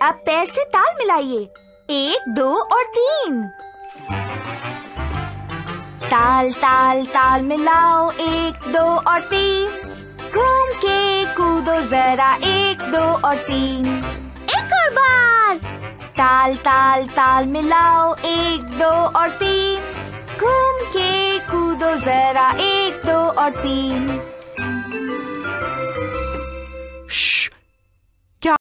अब पैर से ताल मिलाइए। 1, 2 और 3। ताल ताल ताल मिलाओ, 1, 2 और 3। घूम के कूदो जरा, 1, 2 और 3। एक और बार। ताल ताल ताल मिलाओ, 1, 2 और 3। घूम के कूदो जरा, 1, 2 और 3।